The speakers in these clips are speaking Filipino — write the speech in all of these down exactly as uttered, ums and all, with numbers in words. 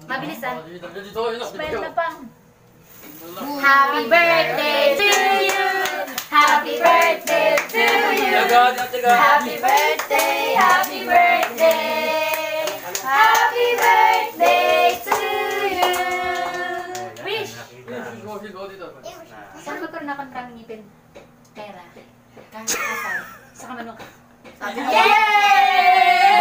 Mabilisan. Smile na pang. Happy birthday to you. Happy birthday to you. Happy birthday, happy birthday. Happy birthday to you. Wish. Saan magkaroon akong kang ngipin? Pera. Kahit kasal. Saka manok. Yes!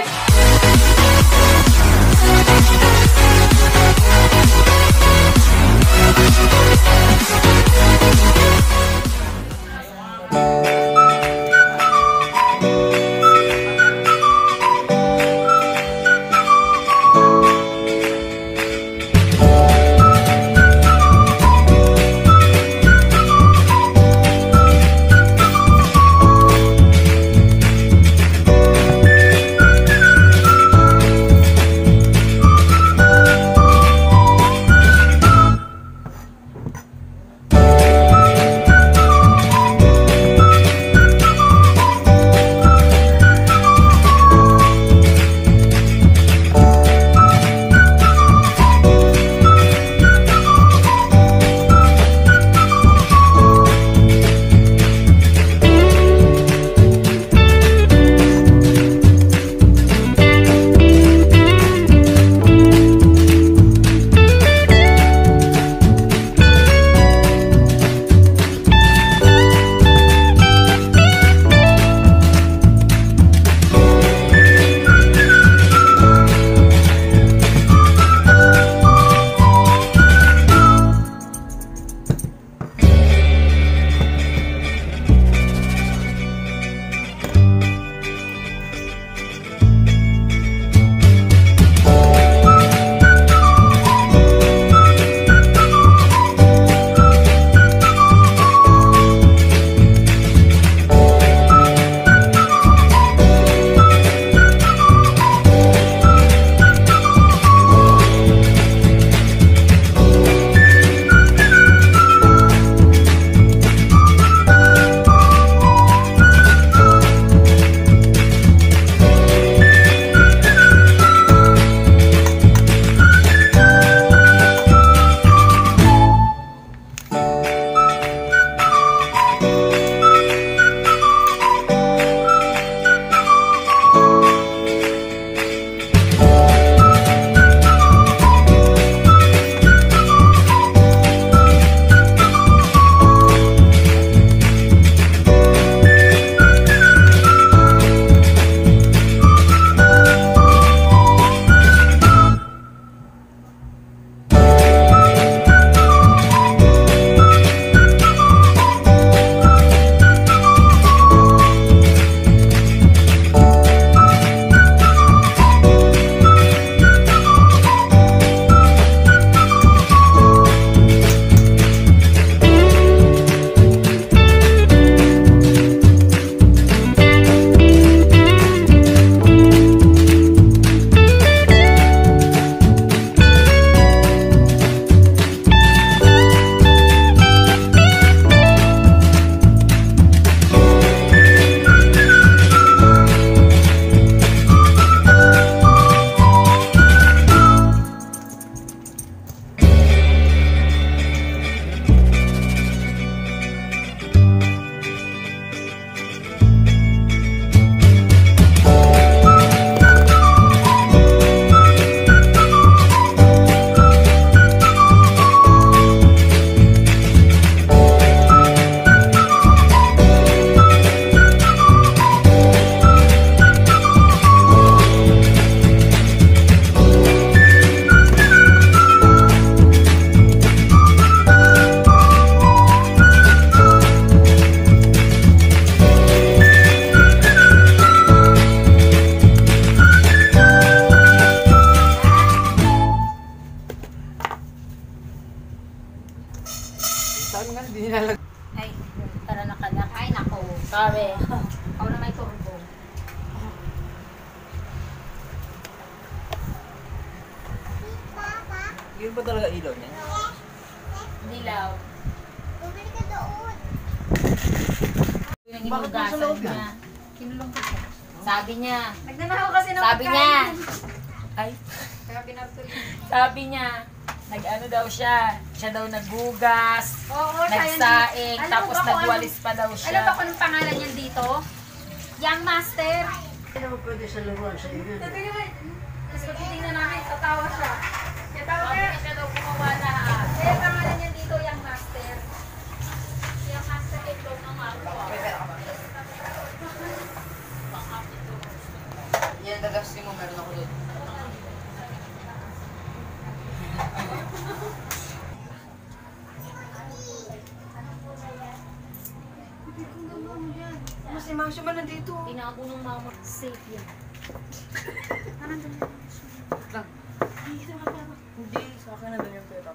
Saan nga, hindi nilalag. Ay, tara na ka na. Ay, nako. Sorry. Ako na may turbo. Yun ba talaga ilaw niya? Dilaw. Bumili ka doon. Yung Bakit nasa inugasan loob niya. yan? Kinulong ko siya. Sabi niya. Nagnanakaw kasi ng Sabi niya. pagkain. Ay, Kaya pinatuloy. sabi niya, nag-ano daw siya. Siya daw naghugas, Oo, siya yan. nagsaing, Alam mo tapos ba kung nagwalis pa daw Alam siya. ba kung anong pangalan niyan dito? Young Master. Hindi naman pwede sa laruan sa inyo. Sabi naman, tapos pagtitingnan namin, tatawa siya. Kaya tawa Sabi kaya, niya siya daw gumawa lahat. kaya pangalan niyan dito, Young Master. Yung master ito ng ako. Yan, dagastin mo, meron ako doon. Mas si Masyo man nandito. Pinako ng mama, safe yan. Lang. Hindi, sa akin na yung pera.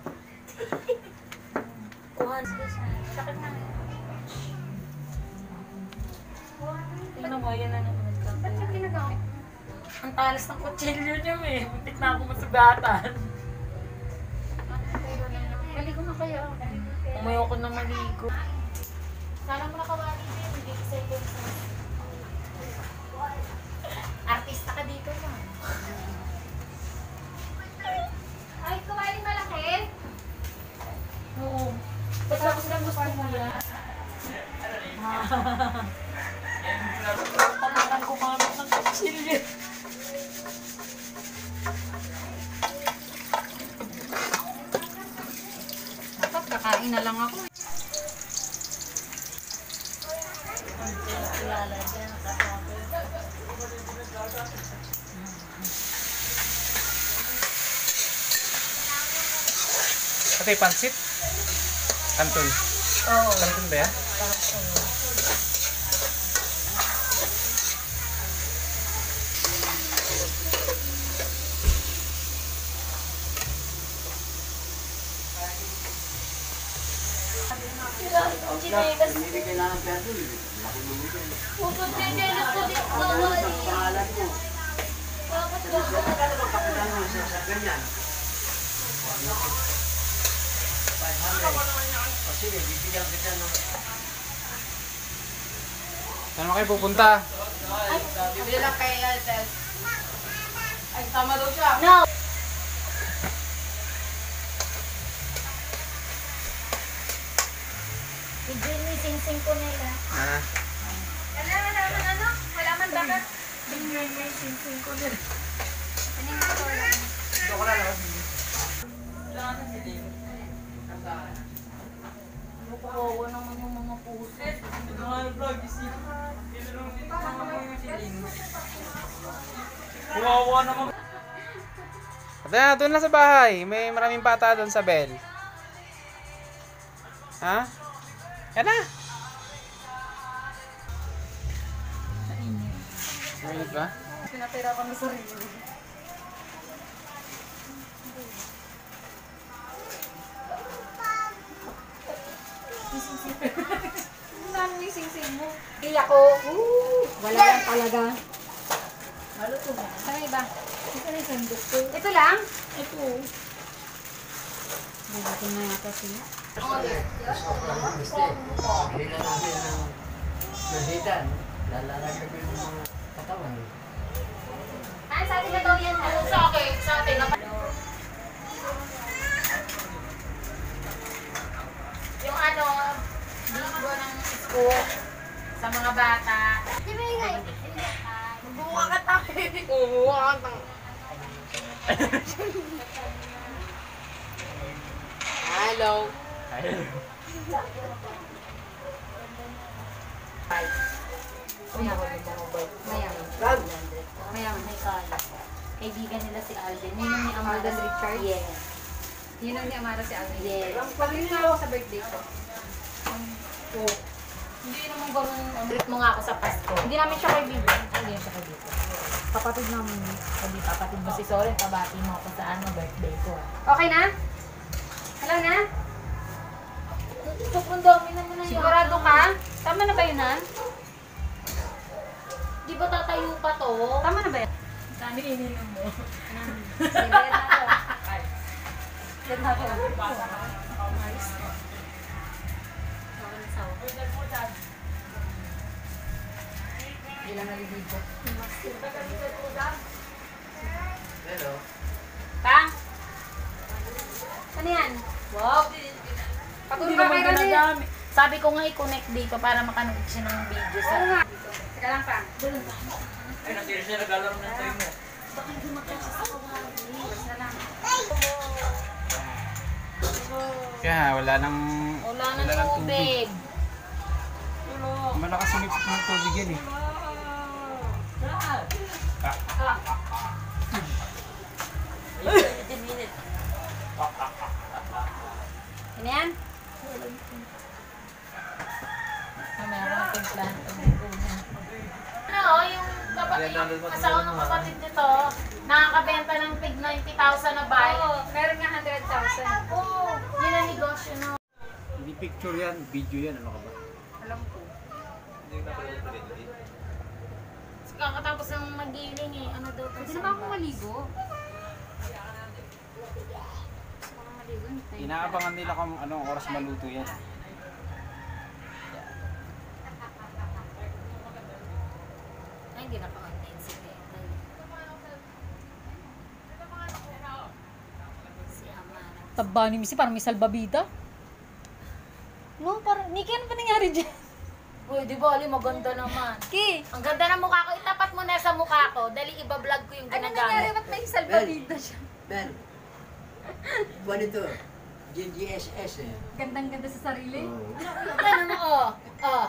Kuhan. Sakit na. Tingnan mo, yan na naman. Ba't yung ginagamit? Ang talas ng kutsilyo niya eh. Muntik na ako masugatan. Maligo na kaya. Umayo ko na maligo. Sana mo nakawali din, hindi ka sa ibang artista ka dito ma. Ay, kawali malaki? Oo. Ba't tapos lang gusto mo yan? Panaran ko mga ng kutsilyo. Dapat kakain na lang ako. Ate, pansit? Kanton. Oo. Kanton ba yan? Chinelas. Hindi kailangan pera doon. Laki mo dyan. Puto chinelas ko din. Ano sa pangalan mo? Tapos Kano ba kapitan mo sa sa ganyan? five hundred. O sige, bibigyan kita ng... Saan mo kayo pupunta? Bibili lang kay Altel. Ay, tama daw siya. No! I-dreamy sing-sing ko nila. Ah, Ano, ano, ano, ano? Wala man baka? I-dreamy sing-sing ko nila. Ano yung mga wala? Ito ko na lang. kawawa naman yung mga puso. Kawawa naman. ate na, doon lang sa bahay. May maraming bata doon sa bell. Ha? Yan na. Mainit ba? Pinatira ka na sarili. Ano yung sing-sing mo? Iya ko. Wala lang talaga. Maluto na. Saan iba? Ito na yung sandok ko. Ito lang? Ito. Buhatin na yata sila. Hindi na natin ng nahitan. Lalalagay ko yung mga katawan. Ah, sa atin na daw yan. Ano sa akin? Sa atin na. Yung ano, libro ng school sa mga bata. Di ba yung Buka ka tayo. Oo, buka ka tayo. Hello. Mayaman. Mayaman. May kala. Kaibigan nila si Alden. Yun yung ni Amara. Alden Richards? Yes. Yun ang ni Amara si Alvin. Yes. Pagin nga ako sa birthday ko. Oh. Hindi naman ganun. Treat mo nga ako sa Pasko. Hindi namin siya kaibigan. Hindi siya kaibigan. Kapatid namin. Hindi kapatid mo si Soren. Pabati mo ako sa ano, birthday ko. ah. Okay na? Hello na? Sobrang dami naman na Sigurado ka? Tama na ba yun ha? Di ba tatayo pa to? Tama na ba yun? Saan ininom mo? Sige, yan na ako. Yan na ako. Hindi lang naliligo. Pero, Pa? Ano yan? Wow. Hindi Patulong ka naman kay Rani. ginagamit. Sabi ko nga i-connect dito para makanood siya ng video sa... Oo nga. Teka lang pa. Ay, nasira siya naglalaro ng tayo mo. Baka hindi makasya sa kawali. Basta lang. Kaya wala nang... Wala nang tubig. Malakas sumipit ng tubig yan eh. Ano yan? Mamaya ko na timplahan. Ano, yung kapatid, yung asawa ng kapatid nito, nakakabenta ng tig ninety thousand na bike. Oo, meron nga one hundred thousand. Oo, yun ang negosyo, no? Hindi picture yan, video yan. Ano ka ba? Alam ko. Kakatapos ng magiling eh. Ano daw Pwede na ba akong maligo? Gusto ko nang maligo. hintayin. Inaabangan nila kung anong oras maluto yan. Ay, hindi na pa-online si Teta. Si Amara. Taba ni Missy, parang may salbabida. No, parang, Nikki, ano ba nangyari dyan? Uy, di ba, Ali, maganda naman. Ki, Ang ganda ng mukha ko. Itapat mo na sa mukha ko. Dali, iba-vlog ko yung ano nangyari? ginagamit. Ba't may salbabida siya? Ben, buwan ito, G G S S eh. Gandang-ganda sa sarili. Oo. Ano mo, oh. Oh.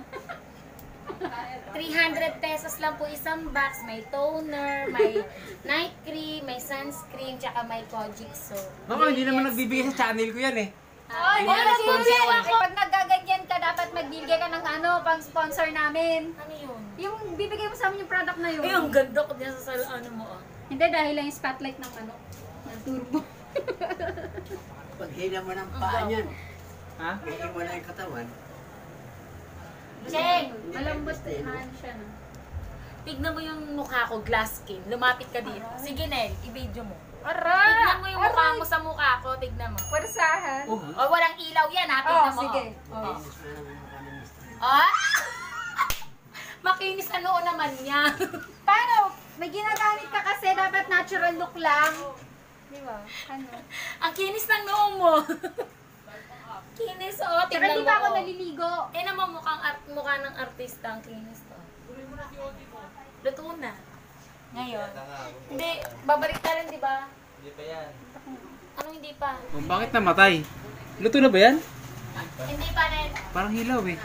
three hundred pesos lang po isang box. May toner, may night cream, may sunscreen, tsaka may Kojic soap. Baka hindi naman nagbibigay sa channel ko yan eh. Ay, Hindi wala na sponsor sponsor ako. Pag nagaganyan ka, dapat magbibigay ka ng ano, pang sponsor namin. Ano yun? Yung bibigay mo sa amin yung product na yun. Ay, ang ganda ko din sa sal- ano mo, oh. Hindi, dahil lang yung spotlight ng ano, ng turbo. Pag hila mo ng paa niyan, Ha? hila mo na yung katawan. Cheng! Malambot na ano siya, no? Tignan mo yung mukha ko, glass skin. Lumapit ka dito. Sige, Nel, i-video mo. Aray! Tignan mo yung mukha mo sa mukha ko. Tignan mo. Pwersahan. O, walang ilaw yan, ha? Oh, Tignan mo. sige. Oh. Oh. Linis mo lang yung mukha ng mister. Ah! Makinis na noo naman niya. Paano? May ginagamit ka kasi, dapat natural look lang. Di ba? Ano? Ang kinis ng noo mo. Kinis, oh. Tsaka Tignan di mo. pa ako oh. naliligo. Tignan mo mukhang art, mukha ng artista. Ang kinis, to. Luto na. Ngayon. Hindi, babalik ka rin, di ba? Hindi pa yan. Ano hindi pa? Oh, bakit namatay? Luto na ba yan? Hindi pa rin. Parang hilaw eh.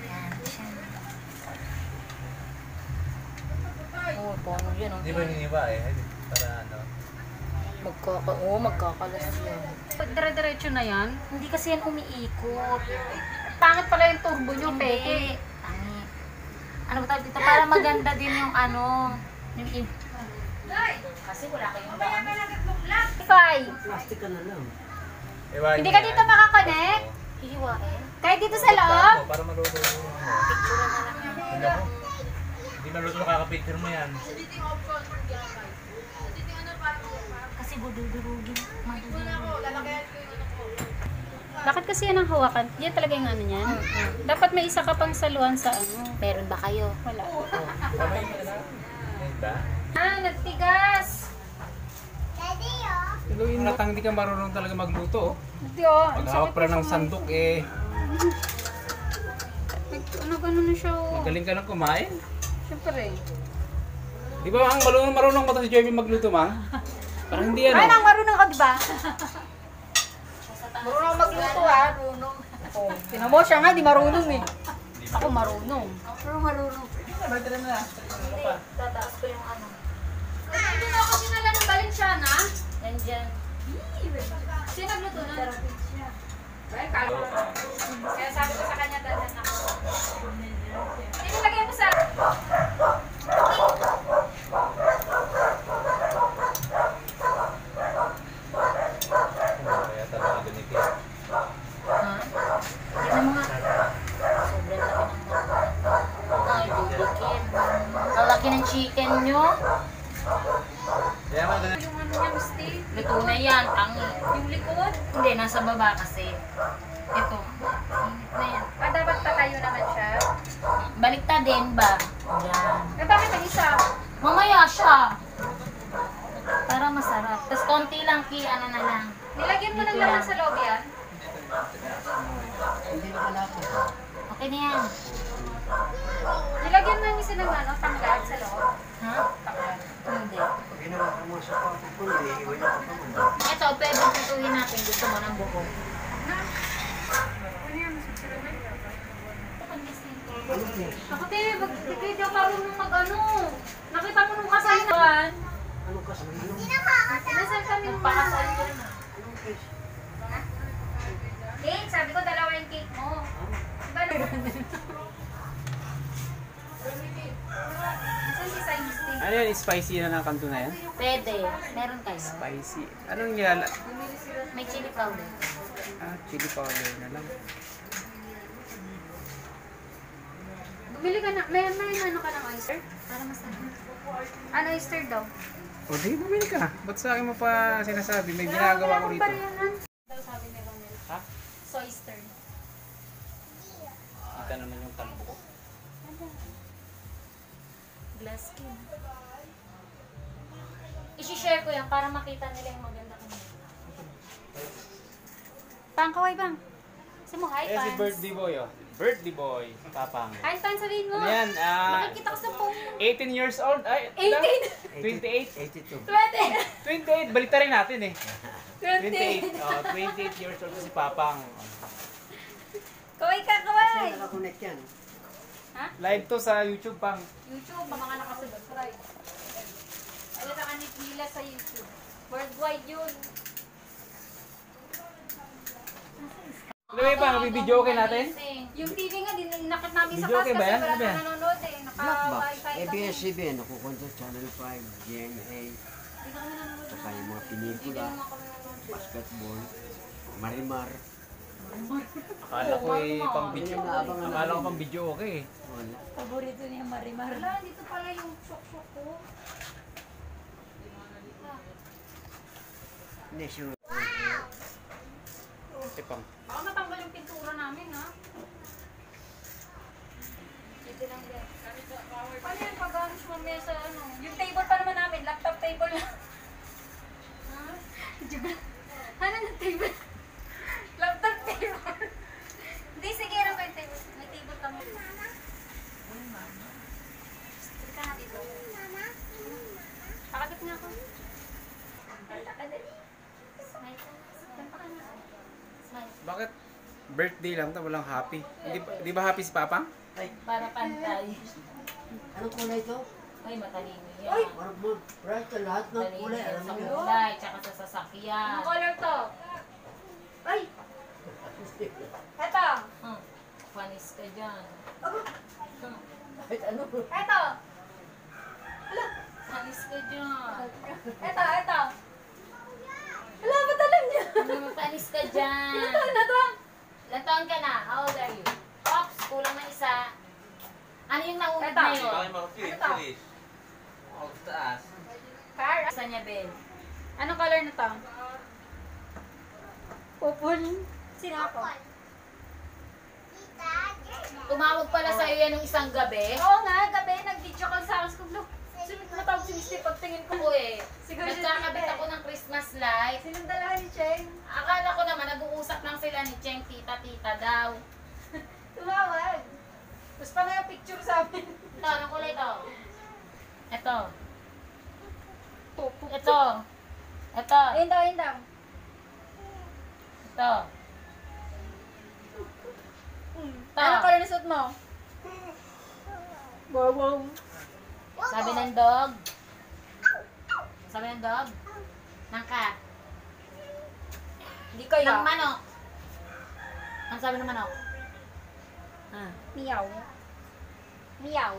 Oo, paano yun, oh. Hindi ba yung iba eh? Para ano? Magkaka, oo, magkakalas yan. Pag dire-diretso na yan, Hindi kasi yan umiikot. pangit pala yung turbo nyo, Hindi. peke. Tangi. Ano ba tawag dito? Para maganda din yung ano, yung in... Kasi wala kayong gamit. Wi-Fi. Plastic ka na lang. Iwain Hindi mo ka yan. dito makakonect? Hihiwain. Kahit dito sa loob? Ako, para maluto yung ano. Picture na lang yan. Hindi ako. Hindi maluto makaka-picture mo yan. Kasi bududurugin. Madudurugin. Bakit kasi yan ang hawakan? Yan talaga yung ano niyan? Dapat may isa ka pang saluhan sa ano. Meron ba kayo? Wala. Ayun ba? Ah, nagtigas! Pero yung natang hindi ka marunong talaga magluto. Oh. Hindi oh. ang Paghawak sakit pala ng sa- sandok eh. Nag- Ano gano'n na siya oh. Magaling ka lang kumain. Siyempre. Di ba ang marunong marunong ba to si Joey magluto, Mang? Parang hindi Ay, ano. nang marunong ka, di ba? Marunong magluto ah. Marunong. Oh, tinan mo siya nga, di marunong eh. Ako marunong. Pero marunong. Hindi, tataas ko yung ano. Hindi na ako sinala ng Balenciana. Nandyan. Sino nagluto na? Kaya sabi ko sa kanya, dadan ako. Inilagay mo sa... Kaya talaga ganito yan. Ha? Yan ang mga... Sobrang laki ng mga... Ay, dudukin. Ang laki ng chicken nyo. Kaya mo ganito. Yung ano niya, Misty? Luto na yan, tangi. Yung likod? Hindi, nasa baba kasi. Ito. Init na yan. Ah, dapat patayo naman siya. Baliktad din ba? Yan. Eh, bakit ang isa? Mamaya siya. Para Para masarap. Tapos konti lang ki, ano na lang. Nilagyan mo ng Dito laman lang. sa loob yan? Hindi na malapit. Okay na yan. Nilagyan mo ng isa ng ano, tanggal sa loob? Ha? Hindi. Pag ginawa ka mo sa pagkakul, iiwan na ka pa mo. Ito, pwede tutuhin natin. Gusto mo ng buko. Ano po? Ako tayo, hindi ako marunong mag ano. Nakita mo nung kasal na. Anong kasama? Anong Nasal kami nung Pakasal pakasal. ko na. anong case? Cake, sabi ko dalawa yung cake mo. Diba na? Saan si Chinese cake? Ano yan? Spicy na ng kanto na yan? Pwede. Meron kayo. Spicy. Anong nilala? May chili powder. Ah, chili powder na lang. Bumili ka na, may, may ano ka ng oyster? Para masarap. Ano oyster daw? O di, bumili ka. Ba't sa akin mo pa sinasabi? May ginagawa ko rito. Daw sabi ni Ronel. Ha? So oyster. Kita naman yung kalbo ko. Glass skin. I-share ko yan para makita nila yung maganda ko. Pang, kaway bang. Sabi mo, hi, Eh, si Pans. birthday boy, oh. Birthday boy. Papang. Hi, Pans, sabihin mo. Ano yan? Ah, Makikita ko sa phone. eighteen years old. Ay, eighteen. twenty-eight. eighty-two. twenty. twenty-eight. Balita rin natin eh. twenty. twenty-eight. Oh, twenty-eight years old si Papang. Kaway ka, Kasi kaway. nakakonect yan. Live to sa YouTube, Pang. YouTube, mga nakasubscribe. Ayun na kanit nila sa YouTube. Worldwide yun. Ano ba, nabibidyo okay natin? Yung T V nga, din nakit namin sa Video class okay kasi ba yan? wala Ano ba yan? na nanonood eh. Blackbox, Naka-wifi A B kami. S C B N, nakukonta Channel five, G M A, Hindi kami nanonood. saka yung mga Hindi pinikula, naman kami nanonood. basketball, marimar. Akala ko eh, pang video. Yun yung naabangan Akala ko namin. pang video okay eh. Wala. Paborito niya Marimar. Wala, dito pala yung sok-sok ko. Hindi, sure. Ate Pang. Baka matanggal yung pintura namin, ha? Dito lang din. Paano yan pag ano siya mamaya sa ano? Yung table pa naman namin, laptop table lang. Ha? Joke. Ano yung table? Laptop table. Hindi, sige rin ko yung table. May table kami. Uy, mama. Sige ka nga dito. Pakagat nga ako. Kanta ka dali. Smile ka. Kanta ka na. Smile. Bakit birthday lang to walang happy? Di ba, di ba happy si Papang? Ay, Para pantay. anong kulay ito? Ay, matalino yan. Parang mo, right, lahat ng Matalino kulay, yan alam sa mo yun. kulay, tsaka sa sasakyan. Anong color to? Ay! Eto! Hmm. Panis ka dyan. Hmm. Kahit ano. Eto! Panis ka dyan. Eto! Eto! Wala, ba't alam niya? Ano, panis ka dyan. Ilan taon na to? Ilan taon ka na? How old are you? Ops, kulang na isa. Ano yung naunod Eto. na yun? Eto! Car? Isa niya, Ben. Anong color na to? Purple. Sino ako? Tumawag pala sa'yo yan nung isang gabi. Oo nga, gabi nag-video call sa akin. Sabi ko, "Sino matawag si Misty pagtingin ko?" Ako eh. Siguro siya Nagkakabit tita ako ng Christmas light. Sinong dalahan ni Cheng? Akala ko naman, nag-uusap lang sila ni Cheng, tita-tita daw. Tumawag. Tapos pa nga yung picture sa amin. Ito, anong kulay ito? Ito. Popo. Ito. Ito. Ayun daw, ayun daw. Ito. Ito. Anong color na suit mo? Wow, wow. Sabi ng dog. Sabi ng dog. Ng cat. Hindi kaya. Ng manok. Ang sabi ng manok? Ah. Meow. Meow.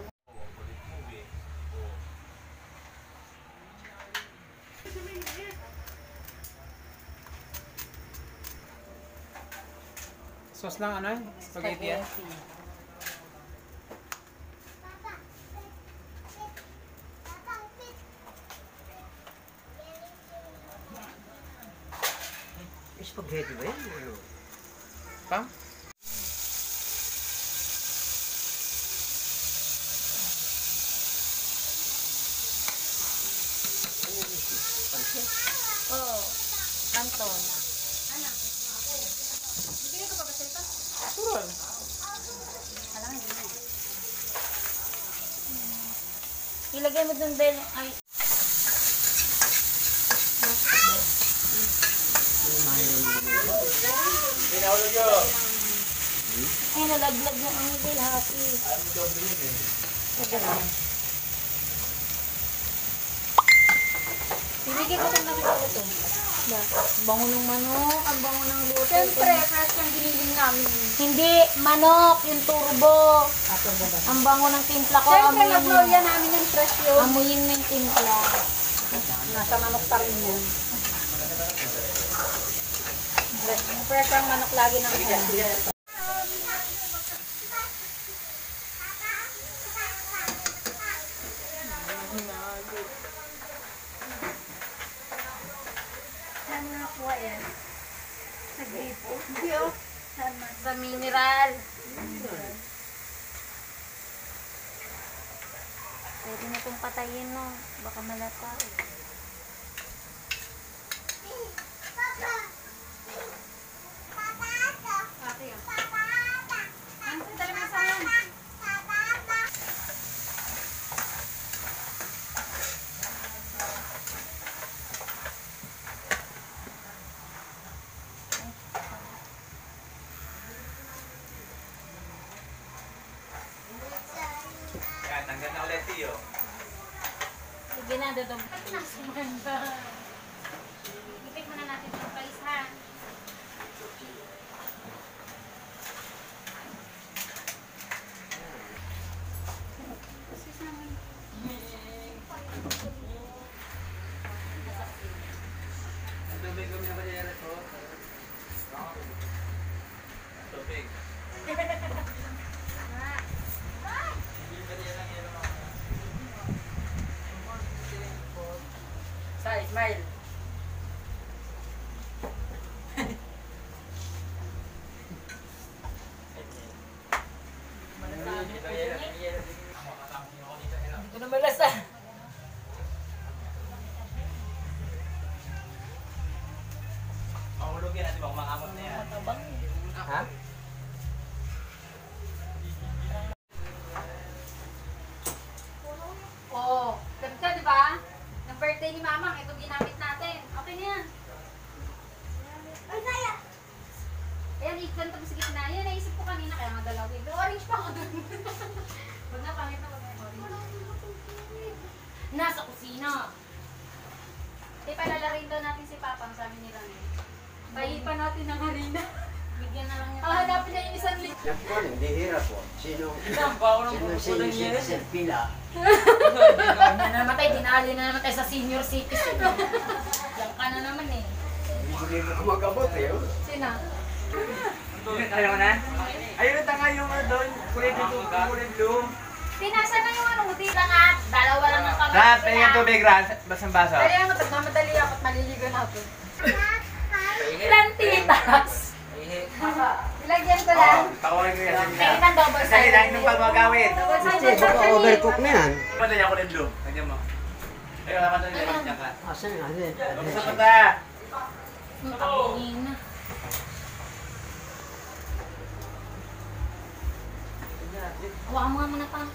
Sauce lang ano yun? Spaghetti yan? Spaghetti ba yan? Ano? Pang? Ano? Bigyan ko pa ba sa'yo ito? Turon. Alam mo, hindi. Ilagay mo dun, Bel. Ay, ay, nalaglag na ang Bel, happy. Ito lang. Bibigyan ko ito na ito. Ba? Bango ng manok, ang bango ng luto. Siyempre, fresh yung giniling namin. Hindi, manok, yung turbo. Ang bango ng timpla ko, Siyempre, amuyin mo. magnolia namin yung fresh yun. Amuyin mo yung timpla. Nasa manok pa rin yan. Fresh, fresh ang manok lagi ng ano. Saan mo nakuha yan? Sa gripo? Hindi oh. Saan man? Sa mineral. Pwede na itong patayin, no? Baka malata. Eh. Ate yun. Ano sa dali mo sa yan? Kaya, tanggal na ulit, Tiyo. Sige na, dodong. Ipit muna natin yung palis ha. Ang tubig kami na kunyari ko. Tubig. Sa, smile. Hindi ko na malasa. Mahulog yan natin bang makamot na yan. Ha? Oo. Ganda, di ba? Ng birthday ni Mamang, ito ginamit natin. Okay na yan. Ay, kaya! Ayan, ikon to sa gitna. Yan, naisip ko kanina, kaya madalawin. Orange pa ako dun. Huwag na, pangit na, huwag na orange. Nasa kusina. Eh, palalarin daw natin si Papang, sabi nila. Bayi pa natin ng harina. Bigyan na lang niya. Ah, hanapin na yung isang lit. Yan po, hindi hirap po. Sino? Bago ng Sino pupunan niya. sinisip sa pila? Hindi na namatay, dinali na namatay sa senior citizen. Yan ka na naman eh. Hindi mo kumagabot eh. oh. Sina? Ayaw na? Ayun na nga yung doon. Kulay blue. Kulay blue. Pinasa na yung ano, di Lang at, dalawa lang ang kamay. Rat, tingin yung tubig, Rat. Basang baso. Dali ako, nagmamadali ako at maliligo na ako. Plantitas. Ilagyan ko lang. Oo, pakuha ko yan sa nila. Tingnan double Kasi sided. dahil nung pagmagawin. Double Gusto, sided baka siya overcook na yan. Pala niya kulay blue. Lagyan mo. Ayun, wala ka doon. Lagyan niya ka. Asan nga? Asan? Gusto ko ta. Ang tabingin na. Hawakan mo nga muna pa.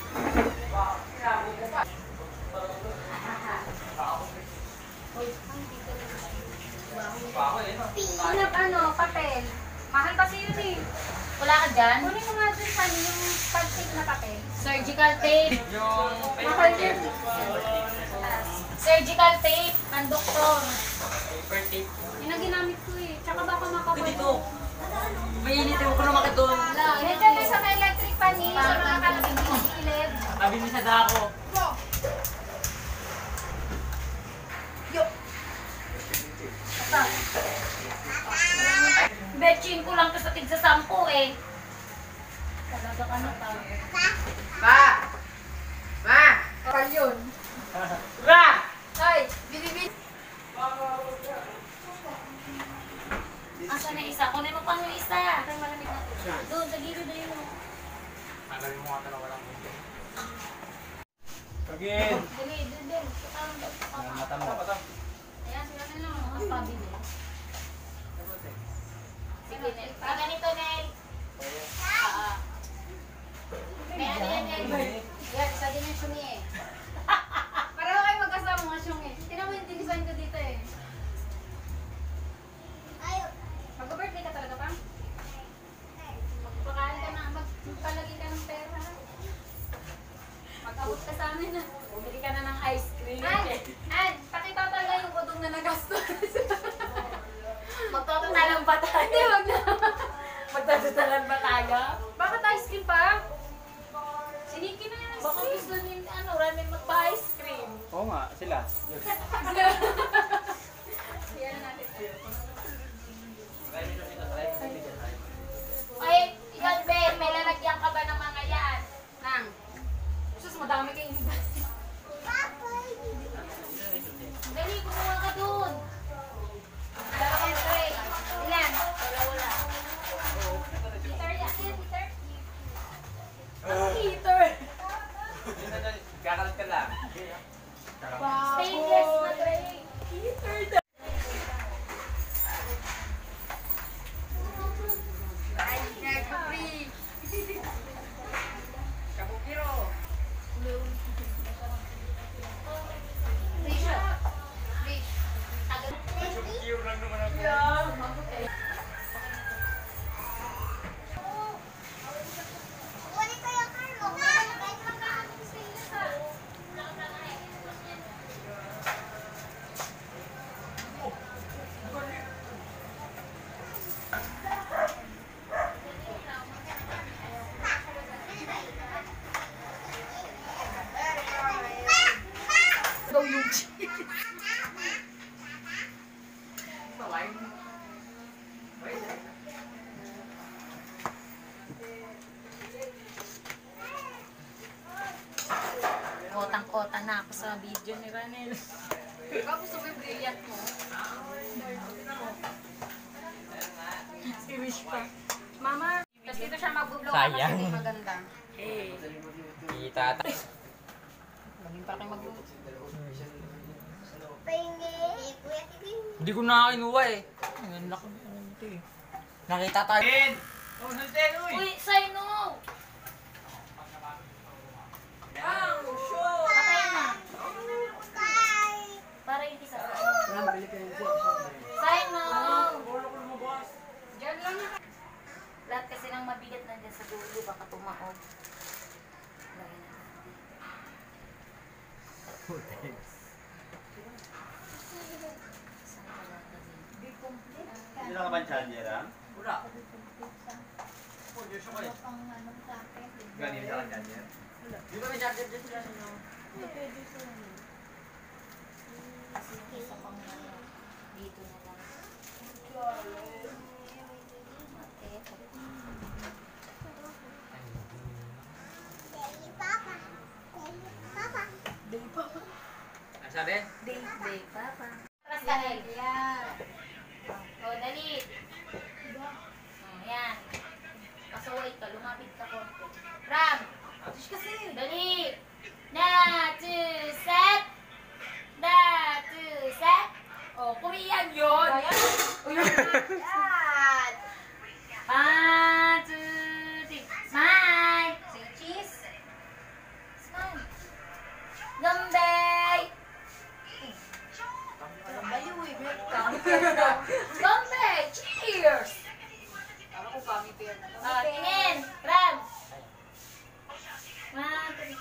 Hanap ano, papel. Mahal kasi yun eh. Wala ka dyan? Kunin mo nga dun sa yung pag-tape na papel. Surgical tape. Mahal yun. Surgical tape. Ang doktor. Yun ang ginamit ko eh. Tsaka baka makapal. Dito. Mainit yung ko na makitun. Wala. Yan dyan sa may electric pan eh. Sa mga kalabing kilid. Tabi ni sa dako. Betchin ko lang to sa tig sa sampo eh. Talaga ka na pa. Ma! Ma! Kapal yun. Ra! Ay, binibin. Asa na isa? Kunin mo pang yung isa. Ay, malamig na to. Doon, sa gilid na yun. Tagalin mo nga ito na walang mundo. Pagin! Dali, dali, dali. Parang daw sa Ang papa. mata mo. Ayan, sila na lang. Ang pabili. Sige, Nel. Ah, ganito, Nel. Oo. May ano yan, Nel? Yan, isa din yung syungi eh. Pareho kayo magkasama mga syungi. Tingnan mo yung design ko dito eh. Mag-birthday ka talaga pa? Magpakain ka na, magpalagay ka ng pera. Mag-abot ka sa amin na. Bumili ka na ng ice cream. An, An, pakita talaga yung udong na nagastos. Magtotatalan pa tayo. Hindi, wag na. Magtatalan ba tayo? Bakit ice cream pa? Siniki na yan. Baka gusto niyo, ano, ramen magpa-ice cream. Oo nga, sila. Yan natin. Ay, yan, Ben. May lalagyan ka ba ng mga yan? Nang. Sus, madami kayo inibay. Dali, kumuha ka dun. Dalawang tray. Ilan? Wala, wala. Heater yan. Heater. Heater. Kakalat ka lang. Stainless na tray. Ay, nag-free. Kabukiro. Free siya. Free. Kabukiro lang naman ako. Kotang-kota na ako sa video ni Ranel. Ikaw gusto mo yung brilliant mo? Si Wish pa. Mama, tapos dito siya mag-vlog Sayang. kasi maganda. Eh. Kita. Maging pa kayo mag-vlog. Hindi ko nakakinuha eh. Ang laki ano ito eh. Nakita tayo. Oh, Nalden, uy! Uy, say no! Patayin na. Para hindi sa say no! Diyan lang. Lahat kasi ng mabigat nandiyan sa dulo, baka tumaog. Lagyan na. Saan ka natin? Hindi lang naman charger ah? Wala. Oh, Diyos ko eh. Ganyan ka lang charger? Di ba may charger dyan sila? Kasi isa pang ano, dito na lang. Mate. Ang sabi? Day, day, papa. Atras ka, Nel. Yan. O, dali. O, yan. Pasaway ka, lumapit ka konti. Ram! Kasi. Dali. Na, two, set. Na, two, set. O, Korean yun. Yan. One, two, three. Smile. Say cheese. Smile. Gambay. Baliw eh, welcome. Gambay. Cheers. Ako ko kami pero. O, tingin. Ram. One, two.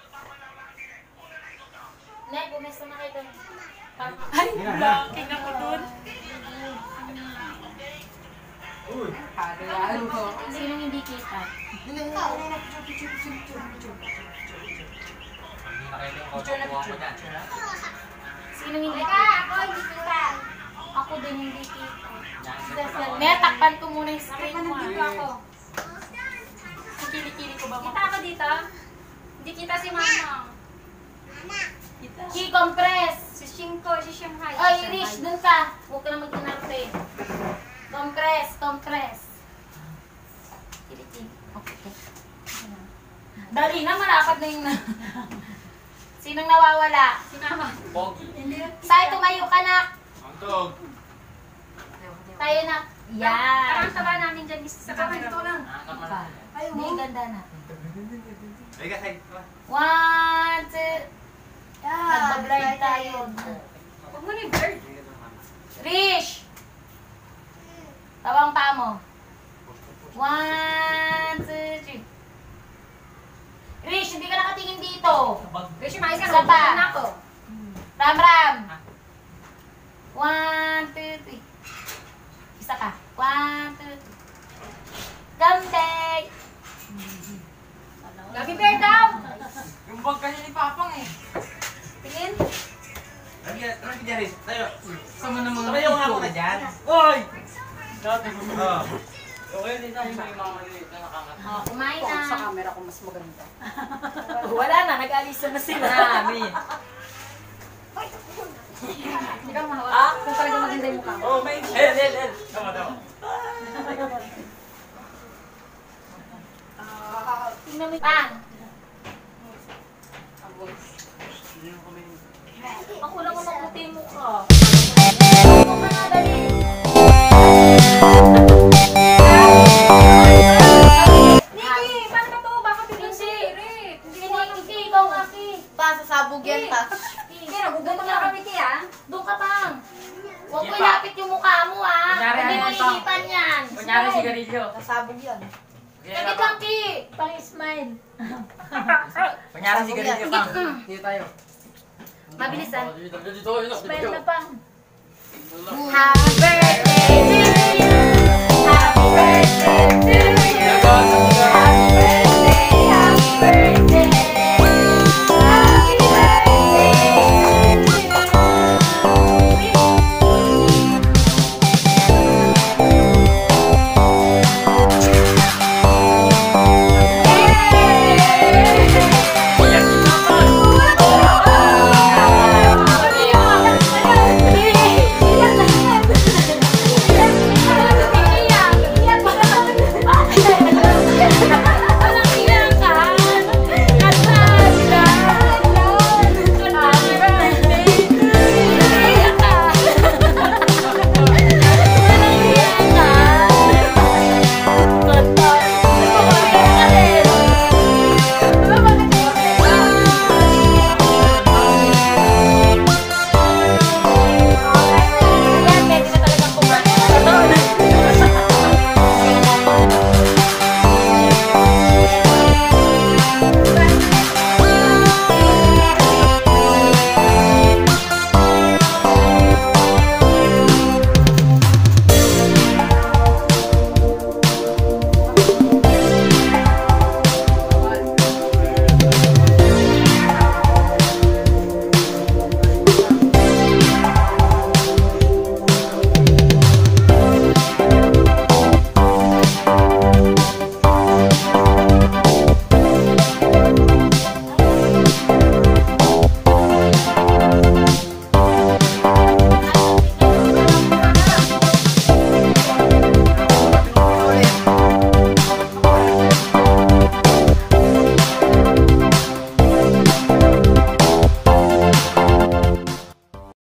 Nek, bumesa na kayo doon. Ay, laki na ko doon. Uy! Sinong hindi kita? Hindi na kayo yung kukuha ko dyan. Sinong hindi Teka, kita? ako hindi kita. Ako din hindi kita. May takpan ko muna yung screen mo. Dito ako. Kili-kili ko ba mo? Kita ako dito. Hindi kita si mama. Ki-compress. Si Shinko, si Shanghai. Oy, Irish, dun ka. Huwag ka na mag-inarte. Compress, compress. Kili-kili. Okay. Dali na, malapad na yung... Sinong nawawala? Si mama. Pogi. Hindi. Sai, tumayo ka na. Ang tog. Tay, kayo na. Yan. Parang taba namin dyan sa camera. Ito lang. Pa. Hindi, ganda na. Ay, kasi. One, two. Nagpa-blind tayo. Huwag mo na yung bird. Rish! Tawang pa mo. One, two, three. Rish, hindi ka nakatingin dito. Rishi, mais ka Isa na. pa. Huwag na ako. Ram, ram. One, two, three. Isa pa. One, two, three. Come back. Gabi bear daw. Yung bag kasi ni Papang eh. Tingin. Lagi, lagi dyan rin. Tayo. Sama ng mga Tayo nga ako na dyan. Oy! Dati ko. Ah. Okay, hindi tayo may mga maliit na nakangat. Oh, kumain Sa na. camera ko mas maganda. Wala na, nag-alisa na sila. Mami. Hindi ka mahawak. Ah? Kung talaga maganda yung mukha mo. Oh, may... El, el, el. Tama, tama. Tingnan mo. Pang. Ako lang ang maputi mo ka. Ako ka na, dali. Nikki, paano ba to? Baka biglang si Rick. Hindi Hindi, ko alam. hindi, ikaw nga, Ki. Pa, sasabog yan pa. Kaya nagugutom na kami, Ki, ah. Doon ka, Pang. Huwag mo ilapit yung mukha mo, ah. Kunyari, Hindi mo ano, Pang? inipan yan. Kunyari sigarilyo. Sasabog yan. Sagit lang, Ki. Pang-smile. Kunyari sigarilyo pa. Dito tayo. Mabilis, ah. Dito, dito, dito. Smile na, Pang. Happy birthday